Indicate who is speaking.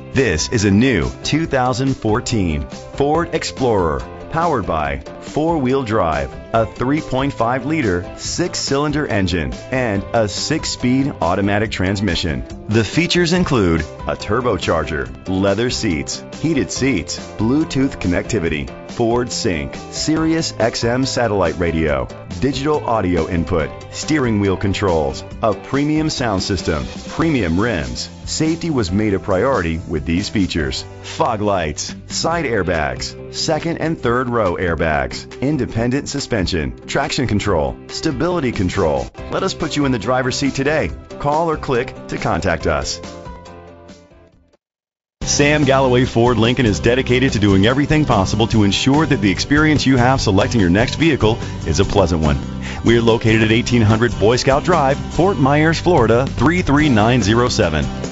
Speaker 1: This is a new 2014 Ford Explorer, powered by four-wheel drive, a 3.5-liter 6-cylinder engine, and a 6-speed automatic transmission. The features include a turbocharger, leather seats, heated seats, Bluetooth connectivity, Ford Sync, Sirius XM satellite radio, digital audio input, steering wheel controls, a premium sound system, premium rims. Safety was made a priority with these features: fog lights, side airbags, second and third row airbags, independent suspension, traction control, stability control. Let us put you in the driver's seat today. Call or click to contact us. Sam Galloway Ford Lincoln is dedicated to doing everything possible to ensure that the experience you have selecting your next vehicle is a pleasant one. We are located at 1800 Boy Scout Drive, Fort Myers, Florida 33907.